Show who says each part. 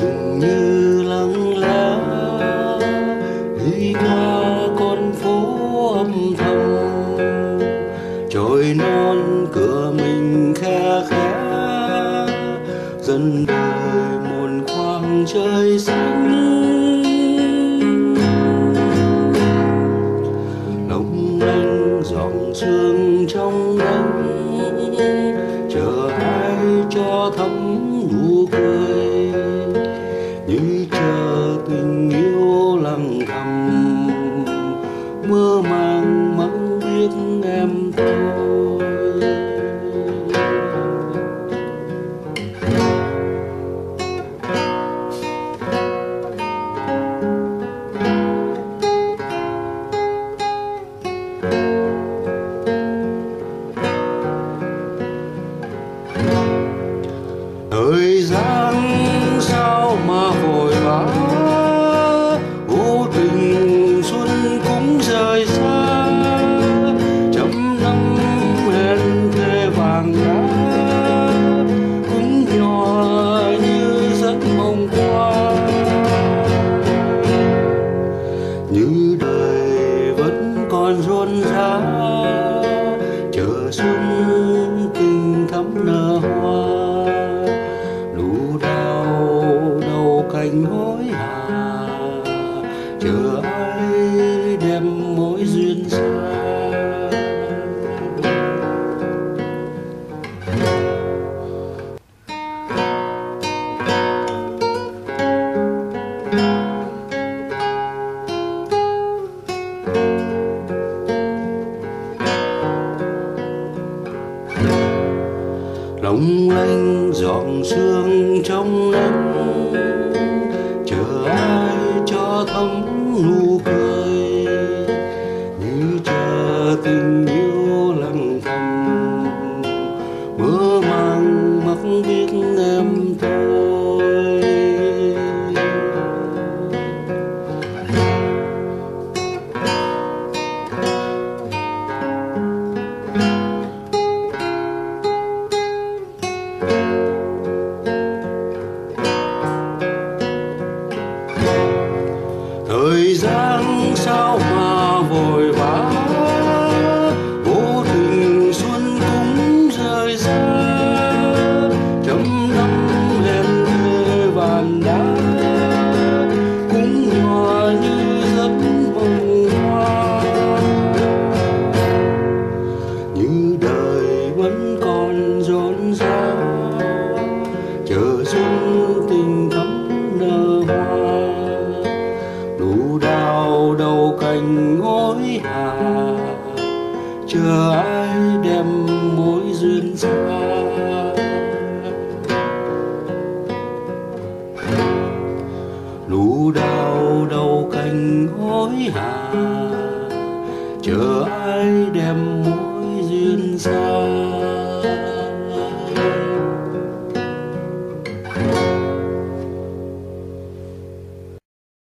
Speaker 1: chừng như lăng lá đi qua con phố âm thầm, chồi non cửa mình khe khẽ dần đời một khoảng trời xanh. Long lanh dòng sương trong nắng, chờ ai cho thắm nụ cười, như chờ tình yêu lặng thầm mơ màng mắng biết em thôi. Thời gian sao mà vội vã, vô tình xuân cũng rời xa, trăm năm hẹn thề vàng đá cũng nhỏ như giấc mộng qua. Như đời vẫn còn rộn rã, chờ xuân tình thắm nở hoa, cành hối hả chờ ai đem mối duyên xa. Long lanh dòng sương trong nắng, chờ ai cho thắm nụ cười, như chờ tình yêu lặng thầm mơ màng mắc biết em thôi. Thời gian sao mà vội vã, vô tình xuân cũng rời xa, trăm năm hẹn thề vàn đá cũng nhỏ như giấc mộng hoa. Như đời vẫn còn rộn rã, chờ xuân tình thắm nở hoa, nụ đào đầu cành hối hả chờ ai đem mối duyên xa. Nụ đào đầu cành hối hả chờ ai đem mối duyên xa.